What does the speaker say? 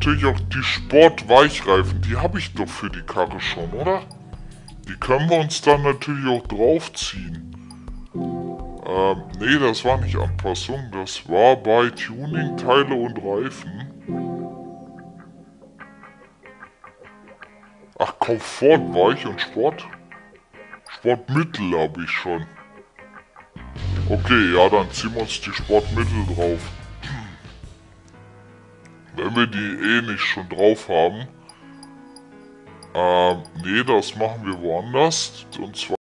natürlich auch die Sport-Weichreifen. Die habe ich doch für die Karre schon, oder? Die können wir uns dann natürlich auch draufziehen. Nee, das war nicht Anpassung. Das war bei Tuning, Teile und Reifen. Ach, Komfort, Weich und Sport? Sportmittel habe ich schon. Okay, ja, dann ziehen wir uns die Sportmittel drauf. Wenn wir die nicht schon drauf haben. Nee, das machen wir woanders. Und zwar